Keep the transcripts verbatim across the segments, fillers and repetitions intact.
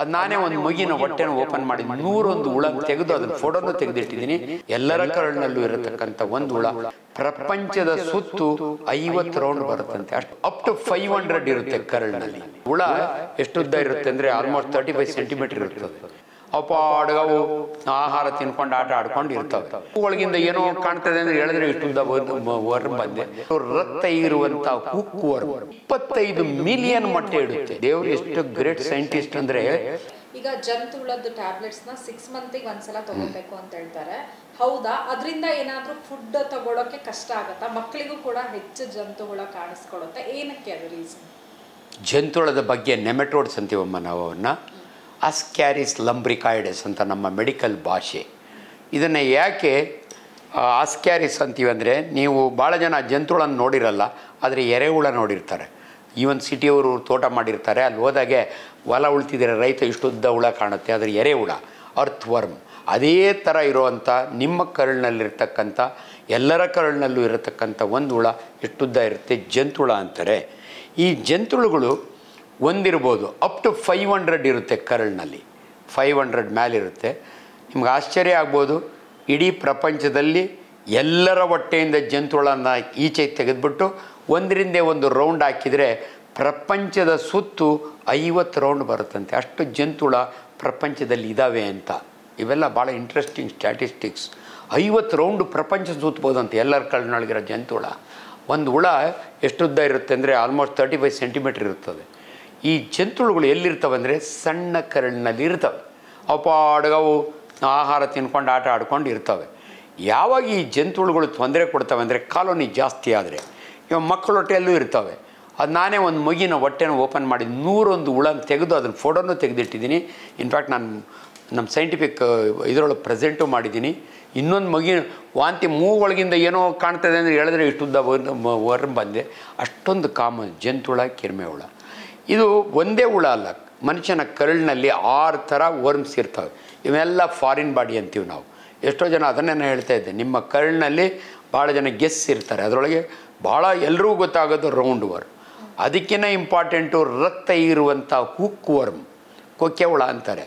ಅದು ನಾನೇ ಒಂದು ಮಗಿನ ಹೊಟ್ಟೆನ ಓಪನ್ ಮಾಡಿ ನೂರೊಂದು ಹುಳ ತೆಗೆದು ಅದನ್ನ ಫೋಟೋನು ತೆಗೆದಿಟ್ಟಿದ್ದೀನಿ. ಎಲ್ಲರ ಕರಳಿನಲ್ಲೂ ಇರತಕ್ಕಂಥ ಒಂದು ಹುಳ ಪ್ರಪಂಚದ ಸುತ್ತು ಐವತ್ತು ರೌಂಡ್ ಬರುತ್ತಂತೆ. ಅಷ್ಟು ಅಪ್ ಟು ಫೈವ್ ಹಂಡ್ರೆಡ್ ಇರುತ್ತೆ ಕರಳಿನಲ್ಲಿ. ಹುಳ ಎಷ್ಟುದ್ದ ಇರುತ್ತೆ ಅಂದ್ರೆ ಆಲ್ಮೋಸ್ಟ್ ತರ್ಟಿ ಫೈವ್ ಸೆಂಟಿಮೀಟರ್ ಇರ್ತದೆ. ಅಪ್ಪ ಅಡ್ಗವು ಆಹಾರ ತಿನ್ಕೊಂಡು ಆಟ ಆಡ್ಕೊಂಡು ಇರ್ತವೆ. ಒಳಗಿಂದ ಏನೋ ಕಾಣ್ತದೆ ಅಂದ್ರೆ ಹೇಳಿದ್ರೆ ಇಷ್ಟುದ್ದ ವರ್ಮ್ ಬಂದೆ. ರಕ್ತ ಇರುವಂತ ಹುಕ್ ವರ್ಮ್ ಇಪ್ಪತ್ತೈದು ಮಿಲಿಯನ್ ಮೊಟ್ಟೆ ಇಡುತ್ತೆ. ದೇವ್ರು ಎಷ್ಟು ಗ್ರೇಟ್ ಸೈಂಟಿಸ್ಟ್ ಅಂದ್ರೆ. ಈಗ ಜಂತು ಹುಳದ ಟ್ಯಾಬ್ಲೆಟ್ಸ್ ನ ಸಿಕ್ಸ್ ಮಂತಿಗೆ ಒಂದ್ಸಲ ತಗೋಬೇಕು ಅಂತ ಹೇಳ್ತಾರೆ. ಹೌದಾ? ಅದರಿಂದ ಏನಾದ್ರೂ ಫುಡ್ ತಗೊಳಕ್ಕೆ ಕಷ್ಟ ಆಗತ್ತಾ? ಮಕ್ಕಳಿಗೂ ಕೂಡ ಹೆಚ್ಚು ಜಂತು ಹುಳ ಕಾಣಿಸ್ಕೊಳ್ಳುತ್ತೆ. ಏನಕ್ಕೆ ಅದು ರೀಸನ್? ಜಂತುಹುಳದ ಬಗ್ಗೆ ನೆಮೆಟೋಡ್ಸ್ ಅಂತೀವಮ್ಮ ನಾವು ಅವನ್ನ. ಅಸ್ಕ್ಯಾರಿಸ್ ಲಂಬ್ರಿಕಾಯ್ಡಸ್ ಅಂತ ನಮ್ಮ ಮೆಡಿಕಲ್ ಭಾಷೆ. ಇದನ್ನು ಯಾಕೆ ಅಸ್ಕ್ಯಾರಿಸ್ ಅಂತೀವಿ ಅಂದರೆ, ನೀವು ಭಾಳ ಜನ ಜಂತುಹುಳನ್ನು ನೋಡಿರಲ್ಲ, ಆದರೆ ಎರೆಹುಳ ನೋಡಿರ್ತಾರೆ. ಈವನ್ ಸಿಟಿಯವರು ತೋಟ ಮಾಡಿರ್ತಾರೆ, ಅಲ್ಲಿ ಹೋದಾಗೆ ಹೊಲ ಉಳ್ತಿದ್ರೆ ರೈತ ಇಷ್ಟುದ್ದ ಹುಳ ಕಾಣುತ್ತೆ, ಅದರ ಎರೆಹುಳ ಅರ್ತ್ ವರ್ಮ್. ಅದೇ ಥರ ಇರುವಂಥ ನಿಮ್ಮ ಕರಳಿನಲ್ಲಿರ್ತಕ್ಕಂಥ ಎಲ್ಲರ ಕರಳಿನಲ್ಲೂ ಇರತಕ್ಕಂಥ ಒಂದು ಹುಳ ಎಷ್ಟುದ್ದ ಇರುತ್ತೆ, ಜಂತುಹುಳ ಅಂತಾರೆ. ಈ ಜಂತುಹುಳುಗಳು ಒಂದಿರ್ಬೋದು ಅಪ್ ಟು ಫೈವ್ ಹಂಡ್ರೆಡ್ ಇರುತ್ತೆ ಕರಳಿನಲ್ಲಿ. Five hundred ಮೇಲಿರುತ್ತೆ. ನಿಮ್ಗೆ ಆಶ್ಚರ್ಯ ಆಗ್ಬೋದು, ಇಡೀ ಪ್ರಪಂಚದಲ್ಲಿ ಎಲ್ಲರ ಹೊಟ್ಟೆಯಿಂದ ಜಂತುಹುಳನ ಈಚೆ ತೆಗೆದುಬಿಟ್ಟು ಒಂದರಿಂದ ಒಂದು ರೌಂಡ್ ಹಾಕಿದರೆ ಪ್ರಪಂಚದ ಸುತ್ತು ಐವತ್ತು ರೌಂಡ್ ಬರುತ್ತಂತೆ. ಅಷ್ಟು ಜಂತುಹುಳ ಪ್ರಪಂಚದಲ್ಲಿ ಇದ್ದಾವೆ ಅಂತ. ಇವೆಲ್ಲ ಭಾಳ ಇಂಟ್ರೆಸ್ಟಿಂಗ್ ಸ್ಟ್ಯಾಟಿಸ್ಟಿಕ್ಸ್. ಐವತ್ತು ರೌಂಡ್ ಪ್ರಪಂಚ ಸುತ್ತಬೋದಂತೆ ಎಲ್ಲರ ಕರಳಿನೊಳಗಿರೋ ಜಂತುಹುಳ. ಒಂದು ಹುಳ ಎಷ್ಟುದ್ದ ಇರುತ್ತೆ ಅಂದರೆ ಆಲ್ಮೋಸ್ಟ್ ತರ್ಟಿ ಫೈವ್ ಸೆಂಟಿಮೀಟ್ರ್ ಇರುತ್ತದೆ. ಈ ಜಂತುಹುಳುಗಳು ಎಲ್ಲಿರ್ತವೆ ಅಂದರೆ ಸಣ್ಣ ಕರಳಿನಲ್ಲಿ ಇರ್ತವೆ. ಅಪ್ಪ ಅಡ್ಗವು ಆಹಾರ ತಿನ್ಕೊಂಡು ಆಟ ಆಡ್ಕೊಂಡು ಇರ್ತವೆ. ಯಾವಾಗ ಈ ಜಂತುಹುಳುಗಳು ತೊಂದರೆ ಕೊಡ್ತವೆ ಅಂದರೆ ಕಾಲೋನಿ ಜಾಸ್ತಿ ಆದರೆ, ಇವಾಗ ಮಕ್ಕಳ ಹೊಟ್ಟೆಯಲ್ಲೂ ಇರ್ತವೆ. ಅದು ನಾನೇ ಒಂದು ಮಗಿನ ಹೊಟ್ಟೆನ ಓಪನ್ ಮಾಡಿ ನೂರೊಂದು ಹುಳನ ತೆಗೆದು ಅದನ್ನು ಫೋಟೋನು ತೆಗೆದಿಟ್ಟಿದ್ದೀನಿ. ಇನ್ಫ್ಯಾಕ್ಟ್ ನಾನು ನಮ್ಮ ಸೈಂಟಿಫಿಕ್ ಇದರೊಳಗೆ ಪ್ರೆಸೆಂಟು ಮಾಡಿದ್ದೀನಿ. ಇನ್ನೊಂದು ಮಗಿ ವಾಂತಿ ಮೂಗೊಳಗಿಂದ ಏನೋ ಕಾಣ್ತದೆ ಅಂದರೆ ಹೇಳಿದ್ರೆ ಇಷ್ಟುದ್ದ ವರ್ಮ್ ಬಂದೆ. ಅಷ್ಟೊಂದು ಕಾಮನ್ ಜಂತುಹುಳ, ಕಿರ್ಮೆ ಹುಳ. ಇದು ಒಂದೇ ಹುಳ ಅಲ್ಲ, ಮನುಷ್ಯನ ಕರಳಿನಲ್ಲಿ ಆರು ಥರ ವರ್ಮ್ಸ್ ಇರ್ತವೆ. ಇವೆಲ್ಲ ಫಾರಿನ್ ಬಾಡಿ ಅಂತೀವಿ ನಾವು. ಎಷ್ಟೋ ಜನ ಅದನ್ನೇ ನಾನು ಹೇಳ್ತಾ ಇದ್ದೆ, ನಿಮ್ಮ ಕರಳಿನಲ್ಲಿ ಭಾಳ ಜನ ಗೆಸ್ ಇರ್ತಾರೆ, ಅದರೊಳಗೆ ಭಾಳ ಎಲ್ರಿಗೂ ಗೊತ್ತಾಗೋದು ರೌಂಡ್ ವರ್ಮ್. ಅದಕ್ಕಿಂತ ಇಂಪಾರ್ಟೆಂಟು ರಕ್ತ ಇರುವಂಥ ಹುಕ್ ವರ್ಮ್, ಕೊಕ್ಕೆ ಹುಳ ಅಂತಾರೆ.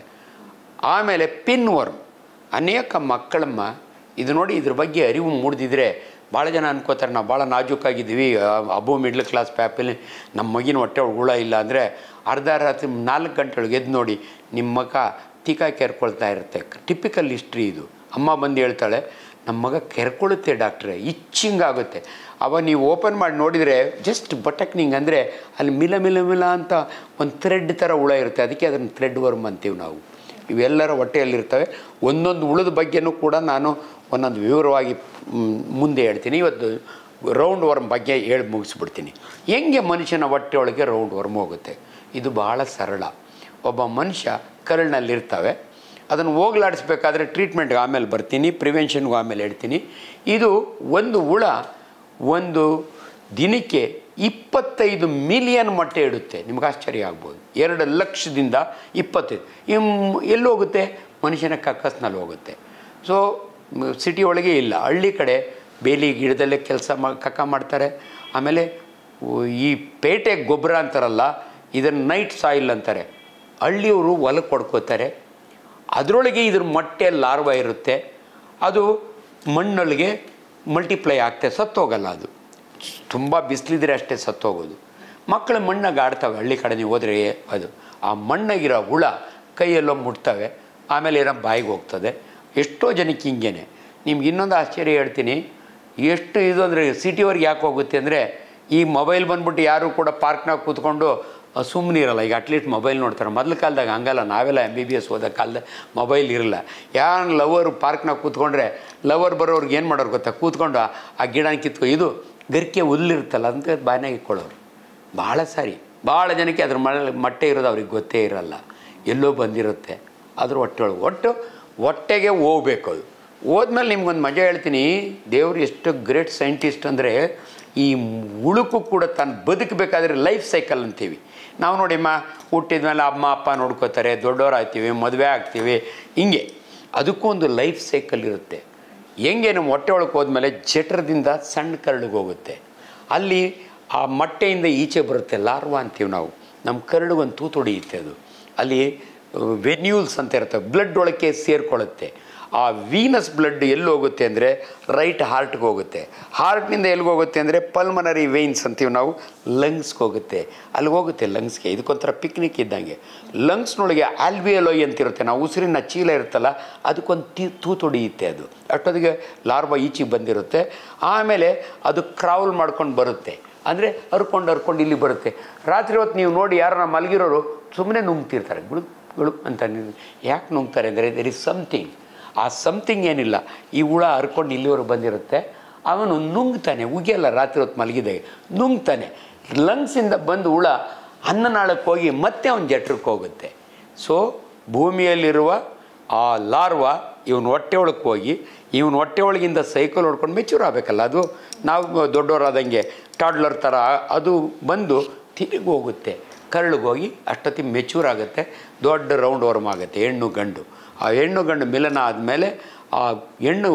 ಆಮೇಲೆ ಪಿನ್ ವರ್ಮ್. ಅನೇಕ ಮಕ್ಕಳಮ್ಮ ಇದು ನೋಡಿ ಇದ್ರ ಬಗ್ಗೆ ಅರಿವು ಮೂಡಿದ್ರೆ ಭಾಳ ಜನ ಅನ್ಕೋತಾರೆ ನಾವು ಭಾಳ ನಾಜೂಕಾಗಿದ್ದೀವಿ, ಅಬೋ ಮಿಡ್ಲ್ ಕ್ಲಾಸ್ ಫ್ಯಾಮಿಲಿ, ನಮ್ಮ ಮಗಿನ ಹೊಟ್ಟೆ ಹುಳ ಇಲ್ಲ ಅಂದರೆ ಅರ್ಧ ರಾತ್ರಿ ನಾಲ್ಕು ಗಂಟೆ ಒಳಗೆ ಎದ್ದು ನೋಡಿ ನಿಮ್ಮ ಮಗ ಟೀಕಾ ಕೆರ್ಕೊಳ್ತಾ ಇರುತ್ತೆ. ಟಿಪಿಕಲ್ ಹಿಸ್ಟ್ರಿ ಇದು. ಅಮ್ಮ ಬಂದು ಹೇಳ್ತಾಳೆ, ನಮ್ಮ ಮಗ ಕೆರ್ಕೊಳ್ಳುತ್ತೆ ಡಾಕ್ಟ್ರೆ, ಇಚ್ಚಿಂಗ್ ಆಗುತ್ತೆ. ಅವ ನೀವು ಓಪನ್ ಮಾಡಿ ನೋಡಿದರೆ ಜಸ್ಟ್ ಬಟಕ್ನಿಂಗ್ ಅಂದರೆ ಅಲ್ಲಿ ಮಿಲ ಮಿಲ ಮಿಲ ಅಂತ ಒಂದು ಥ್ರೆಡ್ ಥರ ಹುಳ ಇರುತ್ತೆ. ಅದಕ್ಕೆ ಅದನ್ನು ಥ್ರೆಡ್ ವರ್ಮ್ ಅಂತೀವಿ ನಾವು. ಇವೆಲ್ಲರ ಹೊಟ್ಟೆಯಲ್ಲಿರ್ತವೆ. ಒಂದೊಂದು ಹುಳದ ಬಗ್ಗೆನೂ ಕೂಡ ನಾನು ಒಂದೊಂದು ವಿವರವಾಗಿ ಮುಂದೆ ಹೇಳ್ತೀನಿ. ಇವತ್ತು ರೌಂಡ್ ವರ್ಮ್ ಬಗ್ಗೆ ಹೇಳಿ ಮುಗಿಸ್ಬಿಡ್ತೀನಿ. ಹೆಂಗೆ ಮನುಷ್ಯನ ಹೊಟ್ಟೆ ಒಳಗೆ ರೌಂಡ್ ವರ್ಮ್ ಹೋಗುತ್ತೆ? ಇದು ಭಾಳ ಸರಳ. ಒಬ್ಬ ಮನುಷ್ಯ ಕರಳಿನಲ್ಲಿರ್ತವೆ, ಅದನ್ನು ಹೋಗ್ಲಾಡಿಸ್ಬೇಕಾದ್ರೆ ಟ್ರೀಟ್ಮೆಂಟ್ಗೆ ಆಮೇಲೆ ಬರ್ತೀನಿ, ಪ್ರಿವೆನ್ಷನ್ಗೂ ಆಮೇಲೆ ಹೇಳ್ತೀನಿ. ಇದು ಒಂದು ಹುಳ ಒಂದು ದಿನಕ್ಕೆ ಇಪ್ಪತ್ತೈದು ಮಿಲಿಯನ್ ಮೊಟ್ಟೆ ಇಡುತ್ತೆ. ನಿಮ್ಗೆ ಆಶ್ಚರ್ಯ ಆಗ್ಬೋದು. ಎರಡು ಲಕ್ಷದಿಂದ ಇಪ್ಪತ್ತೈದು ಇಮ್ ಎಲ್ಲಿ ಹೋಗುತ್ತೆ? ಮನುಷ್ಯನ ಕಕ್ಕಸ್ನಲ್ಲಿ ಹೋಗುತ್ತೆ. ಸೊ ಸಿಟಿ ಒಳಗೆ ಇಲ್ಲ, ಹಳ್ಳಿ ಕಡೆ ಬೇಲಿ ಗಿಡದಲ್ಲೇ ಕೆಲಸ ಮಾ ಕಕ್ಕ ಮಾಡ್ತಾರೆ. ಆಮೇಲೆ ಈ ಪೇಟೆ ಗೊಬ್ಬರ ಅಂತಾರಲ್ಲ, ಇದನ್ನು ನೈಟ್ ಸಾಯಿಲ್ ಅಂತಾರೆ. ಹಳ್ಳಿಯವರು ಹೊಲಕ್ಕೆ ಹೊಡ್ಕೋತಾರೆ. ಅದರೊಳಗೆ ಇದ್ರ ಮೊಟ್ಟೆ ಲಾರ್ವ ಇರುತ್ತೆ. ಅದು ಮಣ್ಣೊಳಗೆ ಮಲ್ಟಿಪ್ಲೈ ಆಗ್ತದೆ, ಸತ್ತೋಗಲ್ಲ. ಅದು ತುಂಬ ಬಿಸಿಲಿದ್ರೆ ಅಷ್ಟೇ ಸತ್ತೋಗೋದು. ಮಕ್ಕಳು ಮಣ್ಣಾಗ ಆಡ್ತವೆ. ಹಳ್ಳಿ ಕಡೆ ನೀವು ಹೋದರೆ ಅದು ಆ ಮಣ್ಣಾಗಿರೋ ಹುಳ ಕೈಯೆಲ್ಲೋ ಮುಟ್ತವೆ, ಆಮೇಲೆ ಏನೋ ಬಾಯಿಗೆ ಹೋಗ್ತದೆ. ಎಷ್ಟೋ ಜನಕ್ಕೆ ಹಿಂಗೇನೆ. ನಿಮ್ಗೆ ಇನ್ನೊಂದು ಆಶ್ಚರ್ಯ ಹೇಳ್ತೀನಿ. ಎಷ್ಟು ಇದು ಅಂದರೆ ಸಿಟಿಯವ್ರಿಗೆ ಯಾಕೆ ಹೋಗುತ್ತೆ ಅಂದರೆ, ಈ ಮೊಬೈಲ್ ಬಂದ್ಬಿಟ್ಟು ಯಾರು ಕೂಡ ಪಾರ್ಕ್ನಾಗ ಕೂತ್ಕೊಂಡು ಸುಮ್ಮನೆ ಇರಲ್ಲ. ಈಗ ಅಟ್ಲೀಸ್ಟ್ ಮೊಬೈಲ್ ನೋಡ್ತಾರೆ. ಮೊದಲ ಕಾಲದಾಗ ಹಂಗಲ್ಲ. ನಾವೆಲ್ಲ ಎಮ್ ಬಿ ಬಿ ಎಸ್ ಹೋದ ಕಾಲದಾಗ ಮೊಬೈಲ್ ಇರಲ್ಲ. ಯಾರು ಲವರ್ ಪಾರ್ಕ್ನಾಗ ಕೂತ್ಕೊಂಡ್ರೆ ಲವರ್ ಬರೋರ್ಗೆ ಏನು ಮಾಡೋರು ಗೊತ್ತಾ? ಕೂತ್ಕೊಂಡು ಆ ಗಿಡ ಕಿತ್ಕೊ, ಇದು ಗರಿಕೆ ಹುಲ್ಲಿರುತ್ತಲ್ಲ ಅಂತ ಬಾಯಿನಾಗ ಇಟ್ಕೊಳ್ಳೋರು ಭಾಳ ಸಾರಿ. ಭಾಳ ಜನಕ್ಕೆ ಅದ್ರ ಮಳೆ ಮೊಟ್ಟೆ ಇರೋದು ಅವ್ರಿಗೆ ಗೊತ್ತೇ ಇರಲ್ಲ, ಎಲ್ಲೋ ಬಂದಿರುತ್ತೆ ಅದ್ರ ಹೊಟ್ಟೆ ಒಳಗೆ. ಒಟ್ಟು ಹೊಟ್ಟೆಗೆ ಹೋಗ್ಬೇಕು. ಅದು ಹೋದ್ಮೇಲೆ ನಿಮ್ಗೊಂದು ಮಜಾ ಹೇಳ್ತೀನಿ. ದೇವರು ಎಷ್ಟು ಗ್ರೇಟ್ ಸೈಂಟಿಸ್ಟ್ ಅಂದರೆ, ಈ ಹುಳುಕು ಕೂಡ ತಾನು ಬದುಕಬೇಕಾದ್ರೆ ಲೈಫ್ ಸೈಕಲ್ ಅಂತೀವಿ ನಾವು. ನೋಡಿಮ್ಮ, ಹುಟ್ಟಿದ್ಮೇಲೆ ಅಮ್ಮ ಅಪ್ಪ ನೋಡ್ಕೋತಾರೆ, ದೊಡ್ಡವರು ಆಗ್ತೀವಿ, ಮದುವೆ ಆಗ್ತೀವಿ, ಹಿಂಗೆ ಅದಕ್ಕೂ ಒಂದು ಲೈಫ್ ಸೈಕಲ್ ಇರುತ್ತೆ. ಹೆಂಗೆ ನಮ್ಮ ಹೊಟ್ಟೆ ಒಳಗೆ ಹೋದ್ಮೇಲೆ ಜಠರದಿಂದ ಸಣ್ಣ ಕರಳಿಗೆ ಹೋಗುತ್ತೆ. ಅಲ್ಲಿ ಆ ಮೊಟ್ಟೆಯಿಂದ ಈಚೆ ಬರುತ್ತೆ, ಲಾರ್ವಾ ಅಂತೀವಿ ನಾವು. ನಮ್ಮ ಕರಳಿಗೊಂದು ತೂತು ಹೊಡಿಯುತ್ತೆ. ಅದು ಅಲ್ಲಿ ವೆನ್ಯೂಲ್ಸ್ ಅಂತ ಇರ್ತವೆ, ಬ್ಲಡ್ ಒಳಕ್ಕೆ ಸೇರಿಕೊಳ್ಳುತ್ತೆ. ಆ ವೀನಸ್ ಬ್ಲಡ್ ಎಲ್ಲಿ ಹೋಗುತ್ತೆ ಅಂದರೆ ರೈಟ್ ಹಾರ್ಟ್ಗೆ ಹೋಗುತ್ತೆ. ಹಾರ್ಟ್ನಿಂದ ಎಲ್ಲಿಗೆ ಹೋಗುತ್ತೆ ಅಂದರೆ ಪಲ್ಮನರಿ ವೇನ್ಸ್ ಅಂತೀವಿ ನಾವು, ಲಂಗ್ಸ್ಗೆ ಹೋಗುತ್ತೆ. ಅಲ್ಲಿ ಹೋಗುತ್ತೆ ಲಂಗ್ಸ್ಗೆ. ಇದಕ್ಕೊಂಥರ ಪಿಕ್ನಿಕ್ ಇದ್ದಂಗೆ. ಲಂಗ್ಸ್ನೊಳಗೆ ಆಲ್ವಿಯಲೋಯ್ ಅಂತಿರುತ್ತೆ, ನಾವು ಉಸಿರಿನ ಚೀಲ ಇರುತ್ತಲ್ಲ ಅದಕ್ಕೊಂದು ಟಿ ತೂತೊಡಿಯುತ್ತೆ. ಅದು ಅಷ್ಟೊತ್ತಿಗೆ ಲಾರ್ವಾ ಈಚಿಗೆ ಬಂದಿರುತ್ತೆ. ಆಮೇಲೆ ಅದು ಕ್ರೌಲ್ ಮಾಡ್ಕೊಂಡು ಬರುತ್ತೆ, ಅಂದರೆ ಹರ್ಕೊಂಡು ಹರ್ಕೊಂಡು ಇಲ್ಲಿ ಬರುತ್ತೆ. ರಾತ್ರಿ ಹೊತ್ತು ನೀವು ನೋಡಿ ಯಾರನ್ನ ಮಲಗಿರೋರು ಸುಮ್ಮನೆ ನುಂಗ್ತಿರ್ತಾರೆ, ಗುಳು ಗುಳು ಅಂತ. ಯಾಕೆ ನುಂಗ್ತಾರೆ ಅಂದರೆ ದೇರ್ ಇಸ್ ಸಮಥಿಂಗ್. ಆ ಸಮಥಿಂಗ್ ಏನಿಲ್ಲ, ಈ ಹುಳ ಹರ್ಕೊಂಡು ಇಲ್ಲಿವರೆಗೆ ಬಂದಿರುತ್ತೆ. ಅವನು ನುಂಗ್ತಾನೆ, ಉಗಿಯಲ್ಲ. ರಾತ್ರಿ ಹೊತ್ತು ಮಲಗಿದಾಗ ನುಂಗ್ತಾನೆ. ಲಂಗ್ಸಿಂದ ಬಂದು ಹುಳ ಅನ್ನನಾಳಕ್ಕೆ ಹೋಗಿ ಮತ್ತೆ ಅವನ ಜಠರಕ್ಕೆ ಹೋಗುತ್ತೆ. ಸೊ ಭೂಮಿಯಲ್ಲಿರುವ ಆ ಲಾರ್ವಾ ಇವನು ಹೊಟ್ಟೆ ಒಳಗೆ ಹೋಗಿ ಇವನು ಹೊಟ್ಟೆ ಒಳಗಿಂದ ಸೈಕಲ್ ಹೊಡ್ಕೊಂಡು ಮೆಚೂರ್ ಆಗಬೇಕಲ್ಲ. ಅದು ನಾವು ದೊಡ್ಡವರಾದಂಗೆ ಟಾಡ್ಲರ್ ಥರ ಅದು ಬಂದು ತಿರುಗಿ ಹೋಗುತ್ತೆ, ಕರಳಿಗೆ ಹೋಗಿ ಅಷ್ಟೊತ್ತಿಗೆ ಮೆಚೂರ್ ಆಗುತ್ತೆ. ದೊಡ್ಡ ರೌಂಡ್ ವರ್ಮ್ ಆಗುತ್ತೆ, ಹೆಣ್ಣು ಗಂಡು. ಆ ಹೆಣ್ಣು ಗಂಡು ಮಿಲನ ಆದಮೇಲೆ ಆ ಹೆಣ್ಣು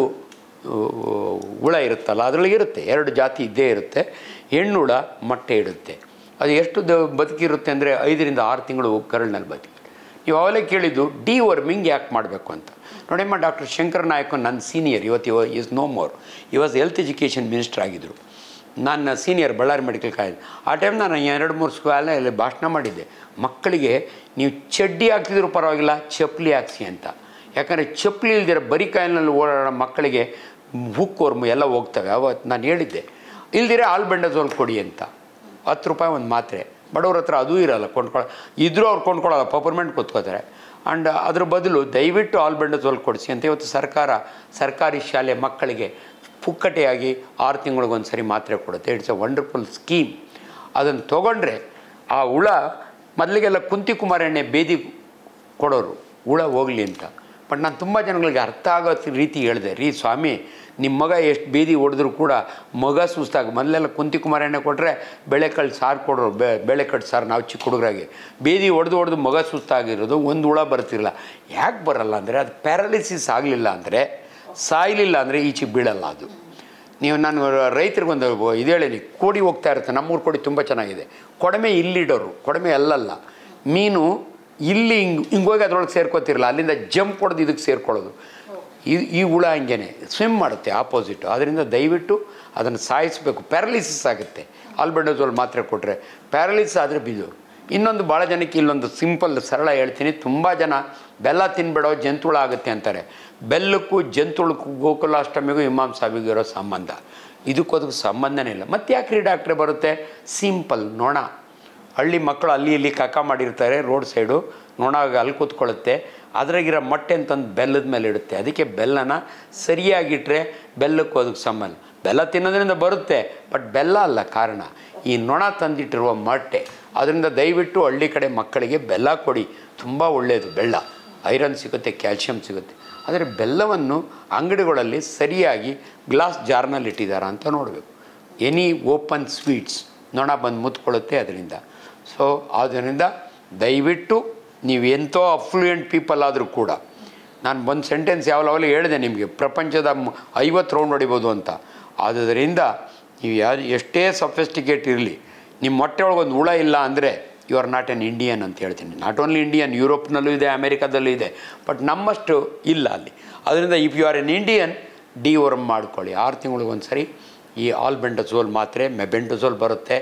ಹುಳ ಇರುತ್ತಲ್ಲ ಅದರೊಳಗಿರುತ್ತೆ, ಎರಡು ಜಾತಿ ಇದ್ದೇ ಇರುತ್ತೆ. ಹೆಣ್ಣು ಹುಳ ಮೊಟ್ಟೆ ಇಡುತ್ತೆ. ಅದು ಎಷ್ಟು ದ ಬದುಕಿರುತ್ತೆ ಅಂದರೆ ಐದರಿಂದ ಆರು ತಿಂಗಳು ಕರಳಿನಲ್ಲಿ ಬದುಕಿ. ನೀವು ಅವಾಗಲೇ ಕೇಳಿದ್ದು ಡಿ ವರ್ಮಿಂಗ್ ಯಾಕೆ ಮಾಡಬೇಕು ಅಂತ. ನೋಡಿಮ್ಮ, ಡಾಕ್ಟರ್ ಶಂಕರ್ ನಾಯಕ್ ನನ್ನ ಸೀನಿಯರ್, ಇವತ್ತು ಇವ ಈಸ್ ನೋ ಮೋರ್. ಈ ವಾಸ್ ಹೆಲ್ತ್ ಎಜುಕೇಷನ್ ಮಿನಿಸ್ಟರ್ ಆಗಿದ್ದರು. ನನ್ನ ಸೀನಿಯರ್ ಬಳ್ಳಾರಿ ಮೆಡಿಕಲ್ ಕಾಲೇಜ್. ಆ ಟೈಮ್ ನಾನು ಎರಡು ಮೂರು ಸ್ಕೂಲಲ್ಲಿ ಭಾಷಣ ಮಾಡಿದ್ದೆ. ಮಕ್ಕಳಿಗೆ ನೀವು ಚಡ್ಡಿ ಹಾಕ್ತಿದ್ರು ಪರವಾಗಿಲ್ಲ, ಚಪ್ಪಲಿ ಹಾಕ್ಸಿ ಅಂತ. ಯಾಕಂದರೆ ಚಪ್ಪಲಿ ಇಲ್ದಿರೋ ಬರೀ ಕಾಯಿನಲ್ಲಿ ಓಡಾಡೋ ಮಕ್ಕಳಿಗೆ ಹುಕ್ ವರ್ಮು ಎಲ್ಲ ಹೋಗ್ತವೆ. ಅವತ್ತು ನಾನು ಹೇಳಿದ್ದೆ, ಇಲ್ದಿರ ಆಲ್ಬೆಂಡಜೋಲ್ ಕೊಡಿ ಅಂತ. ಹತ್ತು ರೂಪಾಯಿ ಒಂದು ಮಾತ್ರೆ. ಬಡವ್ರ ಹತ್ರ ಅದೂ ಇರೋಲ್ಲ, ಕೊಂಡ್ಕೊಳ್ಳೋ ಇದ್ರೂ ಅವ್ರು ಕೊಂಡ್ಕೊಳ್ಳೋಲ್ಲ, ಪಪರ್ಮೆಂಟ್ ಕೂತ್ಕೋತಾರೆ. ಆ್ಯಂಡ್ ಅದ್ರ ಬದಲು ದಯವಿಟ್ಟು ಆಲ್ಬೆಂಡಜೋಲ್ ಕೊಡಿಸಿ ಅಂತ ಇವತ್ತು ಸರ್ಕಾರ ಸರ್ಕಾರಿ ಶಾಲೆ ಮಕ್ಕಳಿಗೆ ಪುಕ್ಕಟೆಯಾಗಿ ಆರು ತಿಂಗಳಿಗೊಂದು ಸರಿ ಮಾತ್ರೆ ಕೊಡುತ್ತೆ. It's a wonderful scheme. ಅದನ್ನು ತೊಗೊಂಡ್ರೆ ಆ ಹುಳ, ಮೊದಲಿಗೆಲ್ಲ ಕುಂತಿ ಕುಮಾರ ಎಣ್ಣೆ ಬೇದಿ ಕೊಡೋರು ಹುಳ ಹೋಗಲಿ ಅಂತ. ಬಟ್ ನಾನು ತುಂಬ ಜನಗಳಿಗೆ ಅರ್ಥ ಆಗೋ ರೀತಿ ಹೇಳಿದೆ, ರೀ ಸ್ವಾಮಿ ನಿಮ್ಮ ಮಗ ಎಷ್ಟು ಬೇದಿ ಹೊಡೆದ್ರು ಕೂಡ ಮಗ ಸುಸ್ತಾಗಿ, ಮೊದಲೆಲ್ಲ ಕುಂತಿ ಕುಮಾರ ಎಣ್ಣೆ ಕೊಟ್ಟರೆ ಬೆಳೆಕಳ್ಳು ಸಾರು ಕೊಡೋರು, ಬೆ ಬೆಳೆಕಟ್ಟು ಸಾರು. ನಾವು ಚಿಕ್ಕ ಹುಡುಗರಾಗಿ ಬೇದಿ ಹೊಡೆದು ಹೊಡೆದು ಮಗ ಸುಸ್ತಾಗಿರೋದು, ಒಂದು ಹುಳ ಬರ್ತಿರಲಿಲ್ಲ. ಯಾಕೆ ಬರಲ್ಲ ಅಂದರೆ ಅದು ಪ್ಯಾರಾಲಿಸಿಸ್ ಆಗಲಿಲ್ಲ ಅಂದರೆ, ಸಾಯಲಿಲ್ಲ ಅಂದರೆ ಈಚೆಗೆ ಬೀಳಲ್ಲ ಅದು. ನೀವು ನಾನು ರೈತರಿಗೊಂದು ಇದು ಹೇಳೀನಿ, ಕೋಡಿ ಹೋಗ್ತಾ ಇರುತ್ತೆ. ನಮ್ಮೂರು ಕೋಡಿ ತುಂಬ ಚೆನ್ನಾಗಿದೆ. ಕೊಡಮೆ ಇಲ್ಲಿಡೋರು, ಕೊಡಮೆ ಅಲ್ಲಲ್ಲ. ಮೀನು ಇಲ್ಲಿ ಹಿಂಗೆ ಹಿಂಗೋಗಿ ಅದ್ರೊಳಗೆ ಸೇರ್ಕೋತಿರಲ್ಲ, ಅಲ್ಲಿಂದ ಜಂಪ್ ಹೊಡೆದು ಇದಕ್ಕೆ ಸೇರ್ಕೊಳ್ಳೋದು. ಈ ಈ ಹುಳ ಹಂಗೇನೆ ಸ್ವಿಮ್ ಮಾಡುತ್ತೆ ಆಪೋಸಿಟು. ಅದರಿಂದ ದಯವಿಟ್ಟು ಅದನ್ನು ಸಾಯಿಸಬೇಕು. ಪ್ಯಾರಲಿಸಿಸ್ ಆಗುತ್ತೆ ಆಲ್ಬೆಂಡಜೋಲ್ ಮಾತ್ರೆ ಕೊಟ್ಟರೆ. ಪ್ಯಾರಲಿಸಿಸ್ ಆದರೆ ಬಿದ್ದು. ಇನ್ನೊಂದು ಭಾಳ ಜನಕ್ಕೆ ಇಲ್ಲೊಂದು ಸಿಂಪಲ್ ಸರಳ ಹೇಳ್ತೀನಿ. ತುಂಬ ಜನ ಬೆಲ್ಲ ತಿನ್ಬೇಡೋ ಜಂತುಳ ಆಗುತ್ತೆ ಅಂತಾರೆ. ಬೆಲ್ಲಕ್ಕೂ ಜಂತುಳಕ್ಕೂ ಗೋಕುಲಾಷ್ಟಮಿಗೂ ಇಮಾಮ್ ಸಾಹಿಬಿಗೂ ಇರೋ ಸಂಬಂಧ, ಇದಕ್ಕೂ ಅದಕ್ಕೆ ಸಂಬಂಧನೇ ಇಲ್ಲ. ಮತ್ತು ಯಾಕೆ ರೀ ಡಾಕ್ಟ್ರೆ ಬರುತ್ತೆ? ಸಿಂಪಲ್, ನೊಣ. ಹಳ್ಳಿ ಮಕ್ಕಳು ಅಲ್ಲಿ ಇಲ್ಲಿ ಕಕ್ಕ ಮಾಡಿರ್ತಾರೆ ರೋಡ್ ಸೈಡು, ನೊಣ ಅಲ್ಲಿ ಕೂತ್ಕೊಳ್ಳುತ್ತೆ. ಅದ್ರಾಗಿರೋ ಮೊಟ್ಟೆ ಅಂತಂದು ಬೆಲ್ಲದ ಮೇಲೆ ಇಡುತ್ತೆ. ಅದಕ್ಕೆ ಬೆಲ್ಲನ ಸರಿಯಾಗಿಟ್ಟರೆ ಬೆಲ್ಲಕ್ಕೂ ಅದಕ್ಕೆ ಸಂಬಂಧ. ಬೆಲ್ಲ ತಿನ್ನೋದ್ರಿಂದ ಬರುತ್ತೆ, ಬಟ್ ಬೆಲ್ಲ ಅಲ್ಲ ಕಾರಣ, ಈ ನೊಣ ತಂದಿಟ್ಟಿರುವ ಮೊಟ್ಟೆ. ಅದರಿಂದ ದಯವಿಟ್ಟು ಹಳ್ಳಿ ಕಡೆ ಮಕ್ಕಳಿಗೆ ಬೆಲ್ಲ ಕೊಡಿ, ತುಂಬ ಒಳ್ಳೆಯದು. ಬೆಲ್ಲ ಐರನ್ ಸಿಗುತ್ತೆ, ಕ್ಯಾಲ್ಶಿಯಂ ಸಿಗುತ್ತೆ. ಆದರೆ ಬೆಲ್ಲವನ್ನು ಅಂಗಡಿಗಳಲ್ಲಿ ಸರಿಯಾಗಿ ಗ್ಲಾಸ್ ಜಾರ್ನಲ್ಲಿ ಇಟ್ಟಿದ್ದಾರಾ ಅಂತ ನೋಡಬೇಕು. ಎನಿ ಓಪನ್ ಸ್ವೀಟ್ಸ್ ನೊಣ ಬಂದು ಮುತ್ಕೊಳ್ಳುತ್ತೆ ಅದರಿಂದ. ಸೊ ಆದ್ದರಿಂದ ದಯವಿಟ್ಟು ನೀವು ಎಂಥೋ ಅಫ್ಲೂಯೆಂಟ್ ಪೀಪಲ್ ಆದರೂ ಕೂಡ, ನಾನು ಒಂದು ಸೆಂಟೆನ್ಸ್ ಯಾವಾಗಲೂ ಹೇಳಿದೆ ನಿಮಗೆ, ಪ್ರಪಂಚದ ಐವತ್ತು ರೌಂಡ್ ಹೊಡಿಬೋದು ಅಂತ. ಆದ್ದರಿಂದ ನೀವು ಯಾರು ಎಷ್ಟೇ ಸಫೆಸ್ಟಿಕೇಟ್ ಇರಲಿ, ನಿಮ್ಮ ಮೊಟ್ಟೆ ಒಳಗೊಂದು ಹುಳ ಇಲ್ಲ ಅಂದರೆ you are not an Indian ಅಂತ ಹೇಳ್ತೀನಿ. ನಾಟ್ ಓನ್ಲಿ ಇಂಡಿಯನ್, ಯುರೋಪ್ನಲ್ಲೂ ಇದೆ, ಅಮೇರಿಕಾದಲ್ಲೂ ಇದೆ, ಬಟ್ ನಮ್ಮಷ್ಟು ಇಲ್ಲ ಅಲ್ಲಿ. ಅದರಿಂದ if you are an Indian, deworm ಮಾಡ್ಕೊಳ್ಳಿ. ಆರು ತಿಂಗಳಿಗೊಂದು ಸರಿ ಈ ಆಲ್ಬೆಂಡಜೋಲ್ ಮಾತ್ರೆ, ಮೆಬೆಂಡಜೋಲ್ ಬರುತ್ತೆ,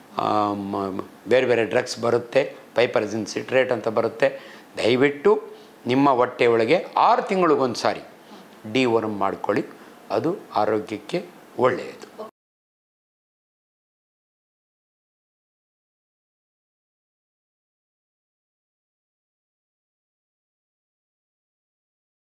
ಬೇರೆ ಬೇರೆ ಡ್ರಗ್ಸ್ ಬರುತ್ತೆ, ಪೈಪರಜಿನ್ ಸಿಟ್ರೇಟ್ ಅಂತ ಬರುತ್ತೆ. ದಯವಿಟ್ಟು ನಿಮ್ಮ ಹೊಟ್ಟೆ ಒಳಗೆ ಆರು ತಿಂಗಳಿಗೊಂದು ಸಾರಿ ಡಿ ವರ್ಮ್ ಮಾಡ್ಕೊಳ್ಳಿ. ಅದು ಆರೋಗ್ಯಕ್ಕೆ ಒಳ್ಳೆಯದು.